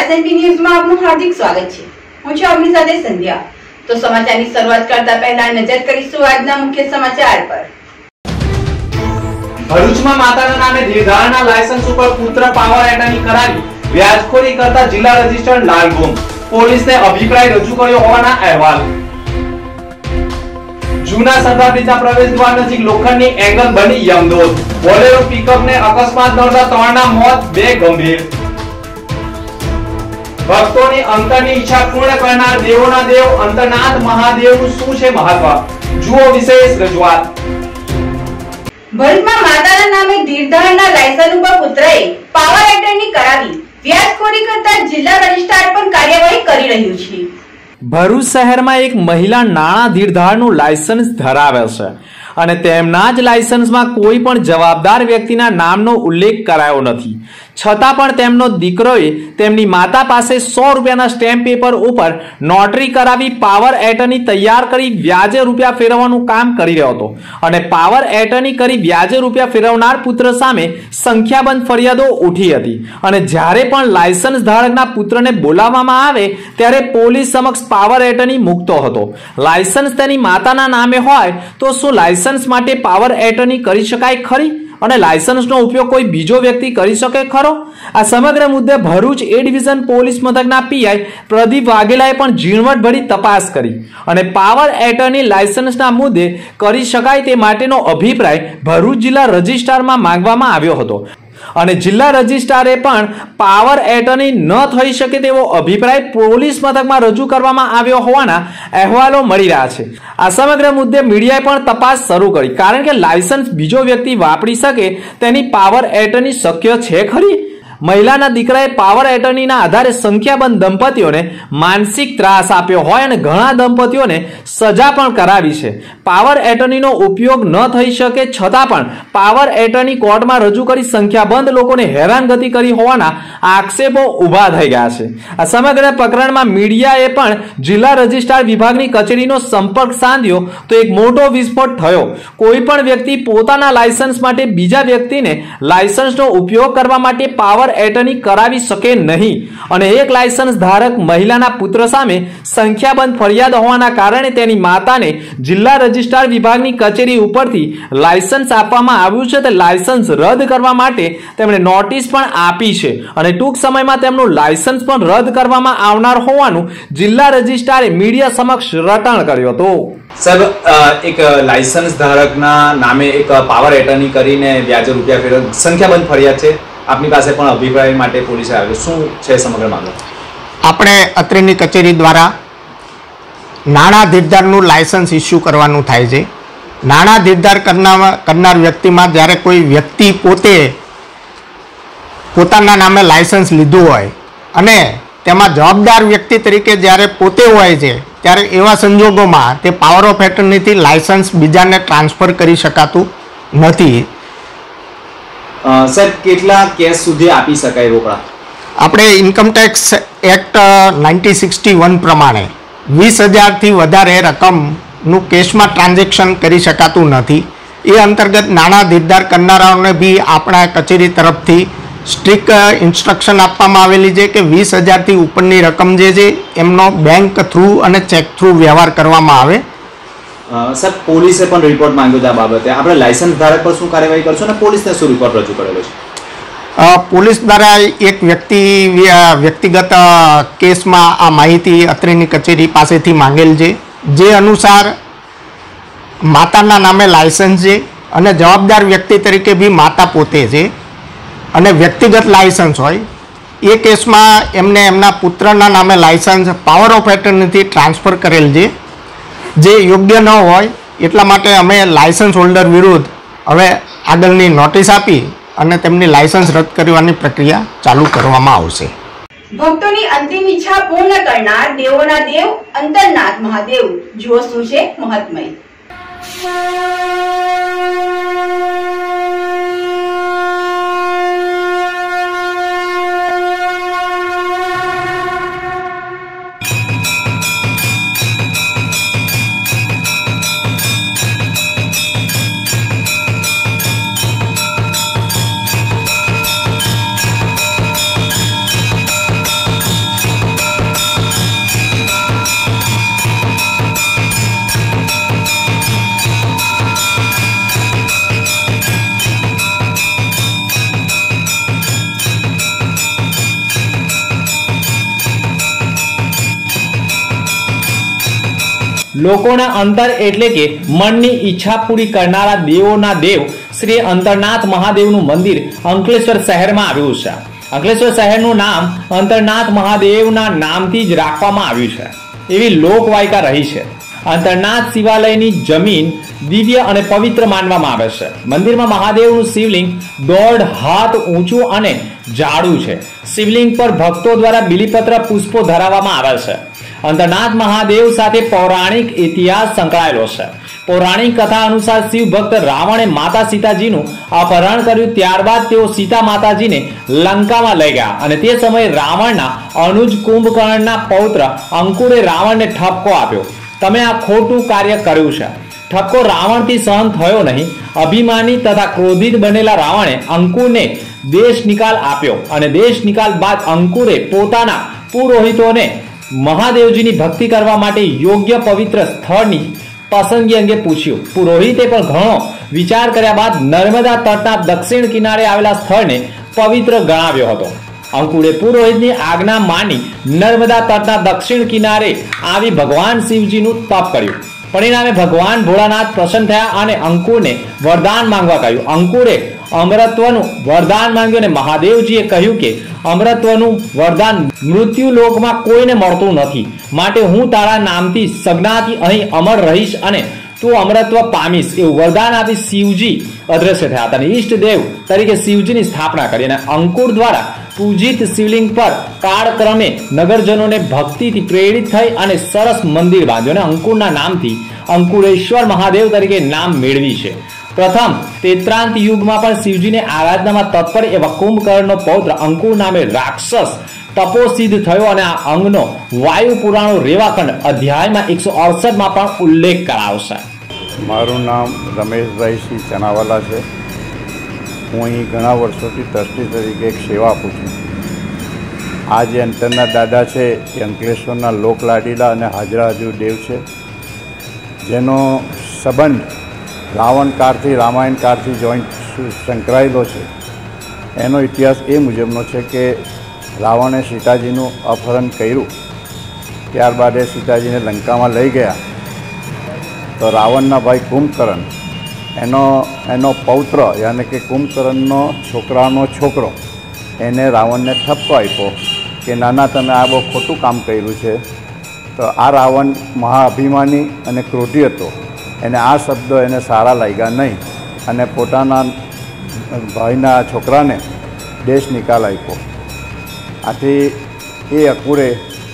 SNP ન્યૂઝમાં આપનું હાર્દિક સ્વાગત છે। હું છું આપની સાથે સંધ્યા। તો સમાચારની શરૂઆત કરતા પહેલા નજર કરીશું આજના મુખ્ય સમાચાર પર। ભરૂચમાં માતાના નામે નિર્ધારણના લાયસન્સ ઉપર પુત્ર પાવર એટર્ની કરાવી વ્યાજખોરી કરતા જિલ્લા રજિસ્ટ્રાર લાલ ગુમ, પોલીસને અભિપ્રાય રજૂ કર્યો હોવાના અહેવાલ। જૂના સરદાર બ્રિજના પ્રવેશ દ્વાર નજીક લોખંડની એંગલ બની યમદોદ, બોલેરો પિકઅપને અકસ્માત નડતા 3ના મોત, 2 ગંભીર। ભક્તોની અંતરની ઈચ્છા પૂર્ણ કરનાર દેવોના દેવ અંતરનાથ મહાદેવનું શું છે મહત્વ? જુઓ વિશેષ રજૂઆત। ભરૂચમાં માતાના નામે નિર્ધારણના લાયસન્સ ઉપર પુત્રએ પાવર એટર્ની કરાવી વ્યાજખોરી કરતા જિલ્લા રજિસ્ટ્રાર પણ કાર્યવાહી કરી રહ્યું છે। ભરૂચ શહેરમાં એક મહિલા નાણાં ધીરધારનું લાયસન્સ ધરાવે છે અને તેમના જ લાયસન્સમાં કોઈ પણ જવાબદાર વ્યક્તિના નામનો ઉલ્લેખ કરાયો નથી, છતાં પણ તેમનો દીકરોએ તેમની માતા પાસે 100 રૂપિયાના સ્ટેમ્પ પેપર ઉપર નોટરી કરાવી પાવર એટર્ની તૈયાર કરી વ્યાજે રૂપિયા ફેરવવાનું કામ કરી રહ્યો હતો અને પાવર એટર્ની કરી વ્યાજે રૂપિયા ફેરવનાર પુત્ર સામે સંખ્યાબંધ ફરિયાદો ઉઠી હતી અને જ્યારે પણ લાયસન્સ ધારકના પુત્રને બોલાવવામાં આવે ત્યારે પોલીસ સમક્ષ પાવર એટર્ની મૂકતો હતો। લાયસન્સ તેની માતાના નામે હોય તો શું લાયસન્સ માટે પાવર એટર્ની કરી શકાય ખરી અને લાયસન્સનો ઉપયોગ કોઈ બીજો વ્યક્તિ કરી શકે ખરો? આ સમગ્ર મુદ્દે ભરૂચ એ ડિવિઝન પોલીસ મથકના પીઆઈ પ્રદીપ વાઘેલાએ પણ ઝીણવટભરી તપાસ કરી અને પાવર એટર્ની લાયસન્સના મુદ્દે કરી શકાય તે માટેનો અભિપ્રાય ભરૂચ જિલ્લા રજિસ્ટ્રારમાં માંગવામાં આવ્યો હતો અને જિલ્લા રજિસ્ટ્રારે પણ પાવર એટર્ની ન થઈ શકે તેવો અભિપ્રાય પોલીસ મથકમાં રજૂ કરવામાં આવ્યો હોવાના અહેવાલો મળી રહ્યા છે। આ સમગ્ર મુદ્દે મીડિયાએ પણ તપાસ શરૂ કરી, કારણ કે લાયસન્સ બીજો વ્યક્તિ વાપરી શકે તેની પાવર એટર્ની શક્ય છે ખરી? મહિલાના દીકરાએ પાવર એટર્નીના આધારે સંખ્યાબંધ દંપતીઓને માનસિક ત્રાસ આપ્યો હોય અને ઘણા દંપતીઓને સજા પણ કરાવી છે। પાવર એટર્નીનો ઉપયોગ ન થઈ શકે છતાં પણ પાવર એટર્ની કોર્ટમાં રજૂ કરી સંખ્યાબંધ લોકોને હેરાનગતિ કરી હોવાના આક્ષેપો ઊભા થઈ ગયા છે। આ સમગ્ર પ્રકરણમાં મીડિયાએ પણ જિલ્લા રજિસ્ટ્રાર વિભાગની કચેરીનો સંપર્ક સાધ્યો તો એક મોટો વિસ્ફોટ થયો। કોઈ પણ વ્યક્તિ પોતાના લાયસન્સ માટે બીજા વ્યક્તિને લાયસન્સનો ઉપયોગ કરવા માટે પાવર એટર્ની કરાવી શકે નહીં અને એક લાયસન્સ ધારક મહિલાના પુત્ર સામે સંખ્યાબંધ ફરિયાદ હોવાના કારણે તેની માતાને જિલ્લા રજિસ્ટ્રાર વિભાગની કચેરી ઉપરથી લાયસન્સ આપવામાં આવ્યું છે તે લાયસન્સ રદ કરવા માટે તેમણે નોટિસ પણ આપી છે અને ટૂંક સમયમાં તેમનું લાયસન્સ પણ રદ કરવામાં આવનાર હોવાનું જિલ્લા રજિસ્ટ્રારે મીડિયા સમક્ષ રટણ કર્યો હતો। સાહેબ, એક લાયસન્સ ધારકના નામે એક પાવર એટર્ની કરીને વ્યાજે રૂપિયા ફેરવ સંખ્યાબંધ ફરિયાદ છે, આપની પાસે પણ અભિપ્રાય માટે પોલીસે આવ્યો, શું છે સમગ્ર મામલો? આપણે અત્રેની કચેરી દ્વારા નાણાં ધીરધારનું લાયસન્સ ઇસ્યુ કરવાનું થાય છે। નાણાં ધીરધાર કરનાર વ્યક્તિમાં જ્યારે કોઈ વ્યક્તિ પોતાના નામે લાયસન્સ લીધું હોય અને તેમાં જવાબદાર વ્યક્તિ તરીકે જ્યારે પોતે હોય છે ત્યારે એવા સંજોગોમાં તે પાવર ઓફ એટર્નીથી લાયસન્સ બીજાને ટ્રાન્સફર કરી શકાતું નથી। સાહેબ, કેટલા કેસ સુધી આપી શકાય રોકડા? આપણે ઇન્કમટેક્સ એક્ટ 1961 પ્રમાણે 20,000થી વધારે રકમનું કેશમાં ટ્રાન્ઝેક્શન કરી શકાતું નથી। એ અંતર્ગત નાણાં ધીરધાર કરનારાઓને બી આપણા કચેરી તરફથી સ્ટ્રિક્ટ ઇન્સ્ટ્રક્શન આપવામાં આવેલી છે કે 20,000થી ઉપરની રકમ જે છે એમનો બેંક થ્રુ અને ચેક થ્રુ વ્યવહાર કરવામાં આવે। સર, પોલીસે પણ રિપોર્ટ માંગ્યો છે આ બાબતે, આપણે લાયસન્સ ધારક પર શું કાર્યવાહી કરશો અને પોલીસને શું રિપોર્ટ રજૂ કરેલો છે? પોલીસ દ્વારા એક વ્યક્તિગત કેસમાં આ માહિતી અત્રેની કચેરી પાસેથી માંગેલ છે, જે અનુસાર માતાના નામે લાયસન્સ છે અને જવાબદાર વ્યક્તિ તરીકે બી માતા પોતે છે અને વ્યક્તિગત લાયસન્સ હોય એ કેસમાં એમને એમના પુત્રના નામે લાયસન્સ પાવર ઓફ એટર્નીથી ટ્રાન્સફર કરેલ છે, જે યોગ્ય ન હોય એટલા માટે અમે લાયસન્સ હોલ્ડર વિરુદ્ધ હવે આગળની નોટિસ આપી અને તેમની લાયસન્સ રદ કરવાની પ્રક્રિયા ચાલુ કરવામાં આવશે। ભક્તોની અંતિમ ઈચ્છા પૂર્ણ કરનાર દેવોના દેવ અંતરનાથ મહાદેવ, જુઓ શું છે મહાત્મય। લોકોના અંતર એટલે કે મનની ઈચ્છા પૂરી કરનારા દેવોના દેવ શ્રી અંતરનાથ મહાદેવનું મંદિર અંકલેશ્વર શહેરમાં આવ્યું છે. અંકલેશ્વર શહેરનું નામ અંતરનાથ મહાદેવના નામથી જ રાખવામાં આવ્યું છે એવી લોકવાયકા રહી છે. અંતરનાથ શિવાલયની જમીન દિવ્ય અને પવિત્ર માનવામાં આવે છે. મંદિરમાં મહાદેવનું શિવલિંગ 1.5 હાથ ઊંચું અને જાડું છે. શિવલિંગ પર ભક્તો દ્વારા બિલીપત્ર પુષ્પો ધરાવવામાં આવે છે. અંતરનાથ મહાદેવ સાથે પૌરાણિક ઇતિહાસ સંકળાયેલો છે. પૌરાણિક કથા અનુસાર શિવ ભક્ત રાવણે માતા સીતાજીનું અપહરણ કર્યું. ત્યારબાદ તેઓ સીતા માતાજીને લંકામાં લઈ ગયા અને તે સમયે રાવણના અનુજ કુંભકર્ણના પૌત્ર અંકુરે રાવણને ઠપકો આપ્યો, તમે આ ખોટું કાર્ય કર્યું છે. ઠપકો રાવણથી સહન થયો નહીં. અભિમાની તથા ક્રોધિત બનેલા રાવણે અંકુરને દેશ નિકાલ આપ્યો અને દેશ નિકાલ બાદ અંકુરે પોતાના પુરોહિતોને મહાદેવજીની ભક્તિ કરવા માટે યોગ્ય પવિત્ર સ્થળની પસંદગી અંગે પૂછ્યું. પુરોહિતે પણ ઘણો વિચાર કર્યા બાદ નર્મદા તટના દક્ષિણ કિનારે આવેલા સ્થળને પવિત્ર ગણાવ્યો હતો. અંકુરે પુરોહિતની આજ્ઞા માની નર્મદા તટના દક્ષિણ કિનારે આવી ભગવાન શિવજીનું તપ કર્યું. પરિણામે ભગવાન ભોળાનાથ પ્રસન્ન થયા અને અંકુરને વરદાન માંગવા કહ્યું. અંકુરે અમરત્વનું વરદાન માંગ્યું અને મહાદેવજીએ કહ્યું કે અમરત્વનું વરદાન મૃત્યુ લોકમાં કોઈને મળતું નથી, માટે હું તારા નામથી સજ્ઞાથી અહીં અમર રહીશ અને તું અમરત્વ પામીશ એવું વરદાન આપી શિવજી અદ્રશ્ય થયા હતા અને ઈષ્ટદેવ તરીકે શિવજીની સ્થાપના કરી અને અંકુર દ્વારા પૂજિત શિવલિંગ પર કાળક્રમે નગરજનોને ભક્તિથી પ્રેરિત થઈ અને સરસ મંદિર બાંધ્યું અને અંકુરના નામથી અંકુરેશ્વર મહાદેવ તરીકે નામ મેળવી છે. પ્રથમ તેત્રાંત યુગમાં પણ શિવજીને આરાધનામાં તત્પર એવા કુંભકર્ણનો પૌત્ર અંકુર નામે રાક્ષસ તપોસિદ્ધ થયો અને આ અંગનો વાયુ પુરાણો રેવાખંડ અધ્યાયમાં 168માં પણ ઉલ્લેખ કરાવશે. મારું નામ રમેશભાઈ સિંહ ચનાવાલા છે. હું અહીં ઘણા વર્ષોથી ટ્રસ્ટી તરીકે એક સેવા આપું છું. આ જે અંતરના દાદા છે એ અંકલેશ્વરના લોકલાડીલા અને હાજરા હજુર દેવ છે, જેનો સંબંધ રાવણકાળથી રામાયણકાળથી જોઈન્ટ સંકળાયેલો છે. એનો ઇતિહાસ એ મુજબનો છે કે રાવણે સીતાજીનું અપહરણ કર્યું, ત્યારબાદ એ સીતાજીને લંકામાં લઈ ગયા. તો રાવણના ભાઈ કુંભકર્ણ એનો પૌત્ર યાને કે કુંભકર્ણનો છોકરાનો છોકરો એને રાવણને ઠપકો આપ્યો કે નાના તમે આ બહુ ખોટું કામ કર્યું છે. તો આ રાવણ મહાઅભિમાની અને ક્રોધી હતો, એને આ શબ્દો એને સારા લાગ્યા નહીં અને પોતાના ભાઈના છોકરાને દેશ નિકાલ આપ્યો. આથી એ અંકુરે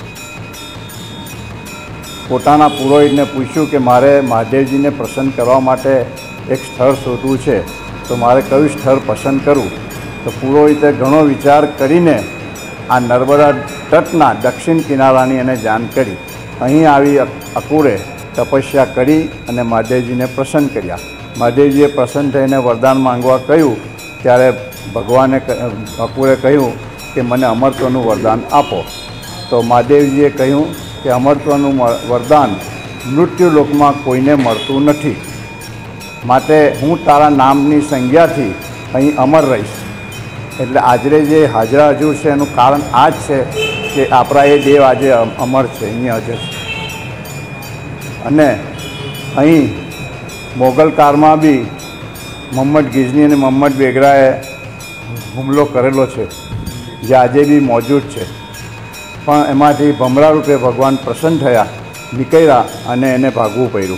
પોતાના પુરોહિતને પૂછ્યું કે મારે મહાદેવજીને પ્રસન્ન કરવા માટે એક સ્થળ શોધવું છે, તો મારે કયું સ્થળ પસંદ કરવું. તો પુરોહિતે ઘણો વિચાર કરીને આ નર્મદા તટના દક્ષિણ કિનારાની એને જાણ કરી. અહીં આવી અંકુરે તપસ્યા કરી અને મહાદેવજીને પ્રસન્ન કર્યા. મહાદેવજીએ પ્રસન્ન થઈને વરદાન માંગવા કહ્યું ત્યારે ભગવાને અંકુરે કહ્યું કે મને અમરત્વનું વરદાન આપો. તો મહાદેવજીએ કહ્યું કે અમરત્વનું વરદાન મૃત્યુલોકમાં કોઈને મળતું નથી, માટે હું તારા નામની સંજ્ઞાથી અહીં અમર રહીશ. એટલે આજે જે હાજરા હજુર છે એનું કારણ આ જ છે કે આપણા એ દેવ આજે અમર છે, અહીંયા હાજર છે. અને અહીં મોગલ કાળમાં બી મોહમ્મદ ગિઝની અને મોહમ્મદ બેગડાએ હુમલો કરેલો છે, જે આજે બી મોજૂદ છે. પણ એમાંથી ભમરા રૂપે ભગવાન પ્રસન્ન થયા, નીકળ્યા અને એને ભાગવું પડ્યું.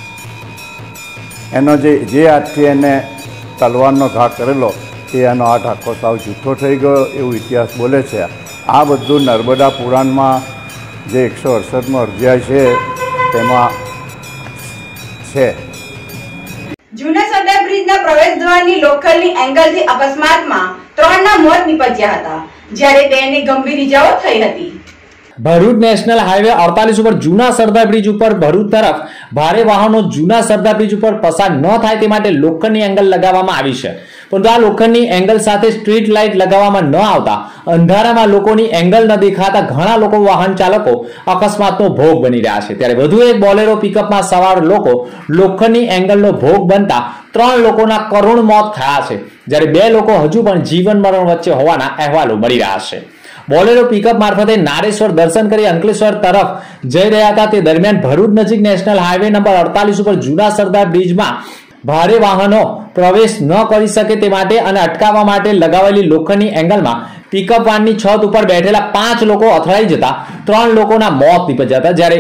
એનો જે હાથથી એને તલવારનો ઘા કરેલો એ એનો હાથ આખો સાવ જૂઠો થઈ ગયો એવું ઇતિહાસ બોલે છે. આ બધું નર્મદા પુરાણમાં જે 168મો અધ્યાય છે તેમાં છે. જૂના સરદાર બ્રિજના પ્રવેશ દ્વારની લોખંડની એંગલથી અકસ્માતમાં 3ના મોત નિપજ્યા હતા, જ્યારે 2ને ગંભીર ઇજાઓ થઈ હતી. ભરૂચ નેશનલ હાઈવે 48 ઉપર જૂના સરદાર બ્રિજ ઉપર ભરૂચ તરફ ભારે વાહનો જૂના સરદાર બ્રિજ ઉપર પસાર ન થાય તે માટે લોખંડની એંગલ લગાવવામાં આવી છે. પરંતુ આ લોખંડની એંગલ સાથે સ્ટ્રીટ લાઇટ લગાવવામાં ન આવતા અંધારામાં લોકોની એંગલ ન દેખાતા ઘણા લોકો વાહન ચાલકો અકસ્માતનો ભોગ બની રહ્યા છે. ત્યારે વધુ એક બોલેરો પિકઅપમાં સવાર લોકો લોખંડની એંગલનો ભોગ બનતા 3 લોકોના કરુણ મોત થયા છે, જ્યારે 2 લોકો હજુ પણ જીવન મરણ વચ્ચે હોવાના અહેવાલો મળી રહ્યા છે. બોલેરો પિકઅપ મારફતે નારેશ્વર દર્શન કરી અંકલેશ્વર તરફ જઈ રહ્યા હતા તે દરમિયાન ભરૂચ નજીક નેશનલ હાઈવે નંબર 48 ઉપર જૂના સરદાર બ્રિજમાં ભારે વાહનો પ્રવેશ ન કરી શકે તે માટે અને અટકાવવા માટે લગાવેલી લોખંડની એંગલમાં પિકઅપ વાનની છત ઉપર બેઠેલા 5 લોકો અથડાઈ જતા 3 લોકોના મોત નીપજ્યા હતા, જ્યારે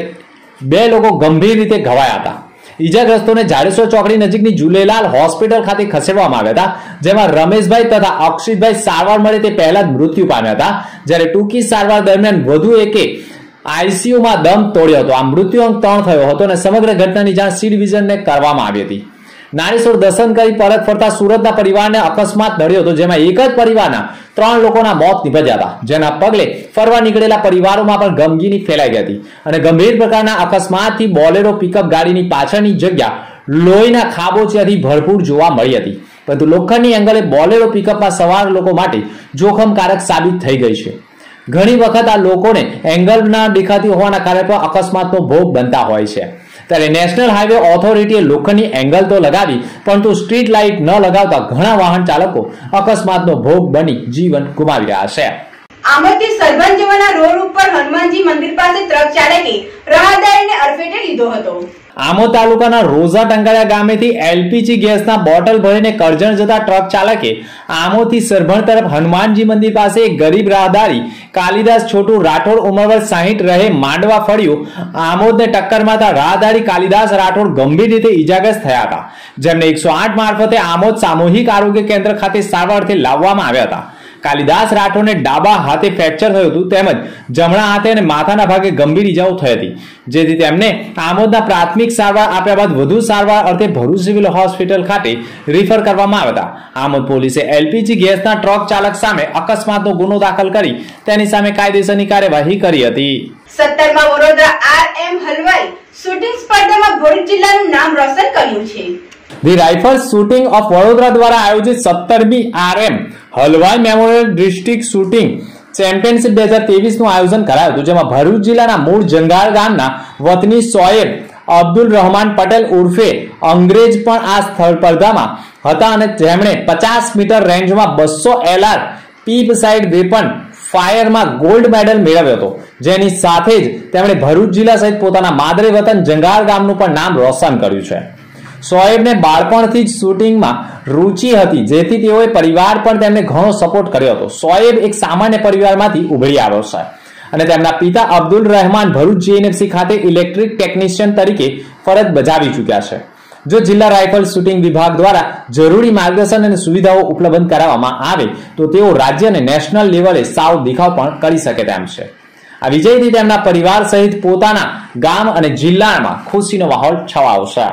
2 લોકો ગંભીર રીતે ઘવાયા હતા. ઈજાગ્રસ્તોને જાડેશ્વર ચોકડી નજીકની ઝૂલેલાલ હોસ્પિટલ ખાતે ખસેડવામાં આવ્યા હતા, જેમાં રમેશભાઈ તથા અક્ષિતભાઈ સારવાર મળે તે પહેલા જ મૃત્યુ પામ્યા હતા, જ્યારે ટૂંકી સારવાર દરમિયાન વધુ એકે આઈસીયુમાં દમ તોડ્યો હતો. આ મૃત્યુઆંક 3 થયો હતો અને સમગ્ર ઘટનાની જાણ સી ડિવિઝનને કરવામાં આવી હતી. નારેશ્વર દર્શન કરી પરત ફરતા સુરતના પરિવારને અકસ્માત નડ્યો હતો, જેમાં એક જ પરિવારના 3 લોકોના મોત નીપજ્યા હતા, જેના પગલે ફરવા નીકળેલા પરિવારોમાં પણ ગમગીની ફેલાઈ ગઈ હતી અને ગંભીર પ્રકારના અકસ્માતથી બોલેરો પિકઅપ ગાડીની પાછળની જગ્યા લોહીના ખાબોચિયાથી ભરપૂર જોવા મળી હતી. પરંતુ લોખંડની એંગલે બોલેરો પિકઅપમાં સવાર લોકો માટે જોખમકારક સાબિત થઈ ગઈ છે. ઘણી વખત આ લોકોને એંગલ ના દેખાતી હોવાના કારણે અકસ્માતનો ભોગ બનતા હોય છે. ત્યારે નેશનલ હાઈવે ઓથોરિટીએ લોખંડની એંગલ તો લગાવી, પરંતુ સ્ટ્રીટ લાઇટ ન લગાવતા ઘણા વાહન ચાલકો અકસ્માતનો ભોગ બની જીવન ગુમાવી રહ્યા છે. આમોદથી સરભંજ જવાના રોડ ઉપર હનુમાનજી મંદિર પાસે ટ્રક ચાલકે રાહદારીને અડફેટે લીધો હતો. આમોદ તાલુકાના રોઝા ટંકાળિયા ગામેથી એલપીજી ગેસના બોટલ ભરીને કરજણ જતા ટ્રક ચાલકે આમોદથી સરભણ તરફ હનુમાનજી મંદિર પાસે એક ગરીબ રાહદારી કાલિદાસ છોટુ રાઠોડ ઉંમર વર્ષ 60 રહે માંડવા ફળ્યું આમોદને ટક્કર મારતા રાહદારી કાલિદાસ રાઠોડ ગંભીર રીતે ઈજાગ્રસ્ત થયા હતા, જેમને 108 મારફતે આમોદ સામૂહિક આરોગ્ય કેન્દ્ર ખાતે સારવારથી લાવવામાં આવ્યા હતા. કાલિદાસ રાઠોડને ડાબા હાથે ફ્રેક્ચર થયું હતું, તેમજ જમણા હાથે અને માથાના ભાગે ગંભીર ઈજાઓ થઈ હતી, જેથી તેમને આમોદના પ્રાથમિક સારવાર આપ્યા બાદ વધુ સારવાર અર્થે ભરૂચ સિવિલ હોસ્પિટલ ખાતે રિફર કરવામાં આવ્યા હતા. આમોદ પોલીસે એલપીજી ગેસના ટ્રક ચાલક સામે અકસ્માતનો ગુનો દાખલ કરી તેની સામે કાયદેસરની કાર્યવાહી કરી હતી. 17મા વડોદરા RM હલવાઈ શૂટિંગ સ્પર્ધામાં ભરૂચ જિલ્લાનું નામ રોશન કર્યું છે. The rifles shooting of Vadodara દ્વારા આયોજિત 17મી RM Halwai memorial district shooting championship 2023 નું આયોજન કરાયું હતું, જેમાં ભરૂચ જિલ્લાના મૂળ જંગાર ગામના વતની સોએબ અબ્દુલ રહમાન પટેલ ઉર્ફે અંગ્રેજ પણ આ સ્પર્ધામાં હતા અને જેમણે 50 મીટર રેન્જમાં 200 LR પીપ સાઇડ વેપન ફાયરમાં ગોલ્ડ મેડલ મેળવ્યો હતો, જેની સાથે જ તેમણે ભરૂચ જિલ્લા સહિત પોતાના માદરે વતન જંગાર ગામનું પણ નામ રોશન કર્યું છે. સોએબને બાળપણથી જ શૂટિંગમાં રુચિ હતી, જેથી તેઓએ પરિવાર પણ તેમને ઘણો સપોર્ટ કર્યો હતો. સોએબ એક સામાન્ય પરિવારમાંથી ઉભરી આવ્યો છે અને તેમના પિતા અબ્દુલ રહેમાન ભરૂચ જીએનએફસી ખાતે ઇલેક્ટ્રિક ટેકનિશિયન તરીકે ફરજ બજાવી ચૂક્યા છે. જો જિલ્લા રાઇફલ શૂટિંગ વિભાગ દ્વારા જરૂરી માર્ગદર્શન અને સુવિધાઓ ઉપલબ્ધ કરાવવામાં આવે તો તેઓ રાજ્ય અને નેશનલ લેવલે સાવ દેખાવ પણ કરી શકે તેમ છે. આ વિજયથી તેમના પરિવાર સહિત પોતાના ગામ અને જિલ્લામાં ખુશીનો માહોલ છવાયો છે.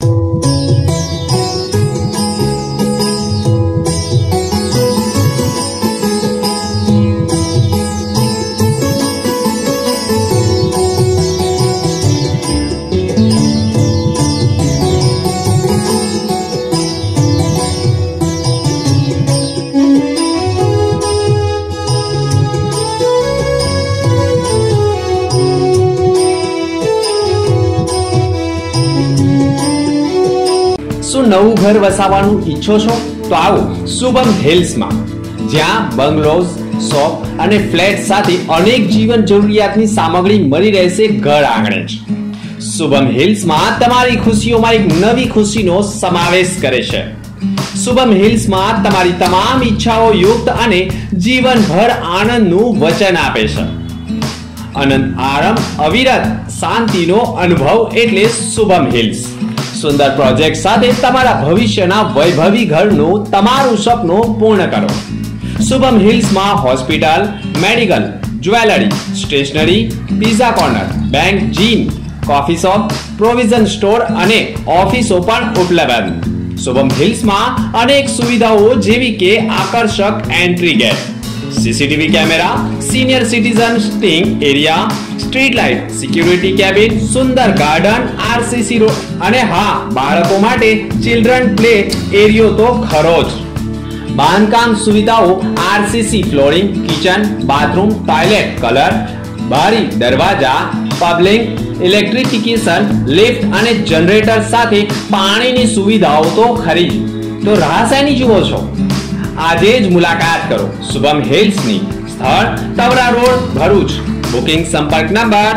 નવું ઘર વસાવવાનું ઈચ્છો છો તો આવો શુભમ હિલ્સમાં, જ્યાં બંગલોઝ, શોપ અને ફ્લેટ સાથે અનેક જીવન જરૂરિયાતની સામગ્રી મળી રહેશે ઘર આંગણે જ. શુભમ હિલ્સમાં તમારી ખુશીઓમાં એક નવી ખુશીનો સમાવેશ કરે છે. શુભમ હિલ્સમાં તમારી તમામ ઈચ્છાઓ યુક્ત અને જીવનભર આનંદનું વચન આપે છે. અનંત આરામ, અવિરત શાંતિનો અનુભવ એટલે શુભમ હિલ્સ. સુંદર પ્રોજેક્ટ સાથે તમારા ભવિષ્યના વૈભવી ઘરનું તમારું સપનું પૂર્ણ કરો. શુભમ હિલ્સમાં hospital, medical, jewellery, stationery, pizza corner, bank, gym, coffee shop, provision store અને ઓફિસો પણ ઉપલબ્ધ. શુભમ હિલ્સમાં અનેક સુવિધાઓ જેવી કે આકર્ષક entry gate, CCTV camera, senior citizen sitting area, street light, security cabin, સુંદર ગાર્ડન, આરસીસી રોડ અને હા, બાળકો માટે ચિલ્ડ્રન પ્લે એરિયો તો ખરો જ. બાંધકામ સુવિધાઓ RCC flooring, kitchen, bathroom, toilet, colour, બારી, દરવાજા, પબ્લિક, ઇલેક્ટ્રિફિકેશન, લિફ્ટ અને જનરેટર સાથે પાણીની સુવિધાઓ તો ખરી જ. તો રાહ શેની જુઓ છો? આજે જ મુલાકાત કરો શુભમ હિલ્સની. સ્થળ તવરા રોડ ભરૂચ। બુકિંગ સંપર્ક નંબર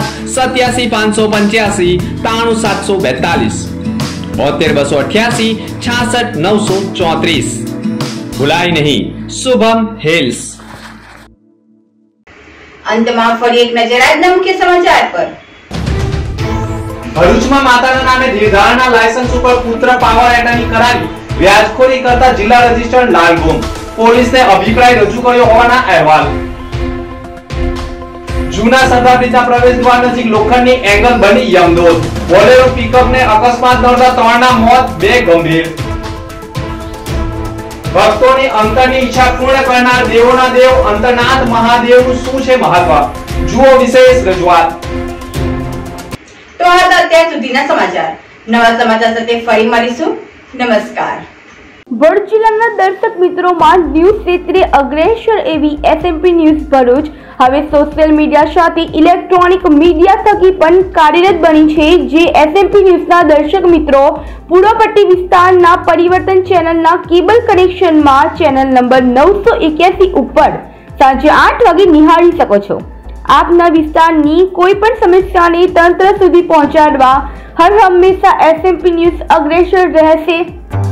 87 585 93 74288 7288 66 934। ભૂલાય નહીં, શુભમ હેલ્સ। અંતમાં ફરી એક નજર આજના મુખ્ય સમાચાર પર। ભરૂચમાં માતાના નામે ધીરધારના લાયસન્સ ઉપર પુત્ર પાવર એટર્ની કરાવી વ્યાજખોરી કરતા જિલ્લા રજિસ્ટ્રાર લાલગુમ, પોલીસને અભિપ્રાય રજૂ કર્યો હોવાના અહેવાલ। જૂના સરદાર બ્રિજના પ્રવેશદ્વાર નજીક લોખંડની એંગલ બની યમદોત, બોલેરો પિકઅપને અકસ્માત નડતા 3 ના મોત, 2 ગંભીર। ભક્તોની અંતરની ઈચ્છા પૂર્ણ કરનાર દેવોના દેવ અંતરનાથ મહાદેવનું શું છે મહત્વ? જુઓ વિશેષ રજૂઆત। તો આ હતા અત્યાર સુધીના સમાચાર। નવા સમાચાર સાથે ફરી મળીશું। નમસ્કાર। ભરૂચ જિલ્લાના દર્શક મિત્રોમાં ન્યૂઝ ક્ષેત્રે અગ્રેસર એવી SMP ન્યૂઝ ભરૂચ હવે સોશિયલ મીડિયા સાથે ઇલેક્ટ્રોનિક મીડિયા થકી પણ કાર્યરત બની છે, જે SMP ન્યૂઝના દર્શક મિત્રો પૂર્વપટ્ટી વિસ્તારના પરિવર્તન ચેનલના કેબલ કનેક્શનમાં ચેનલ નંબર 981 ઉપર સાંજે 8 વાગે નિહાળી શકો છો। આપના વિસ્તારની કોઈ પણ સમસ્યાને તંત્ર સુધી પહોંચાડવા હર હંમેશા SMP ન્યૂઝ અગ્રેસર રહેશે।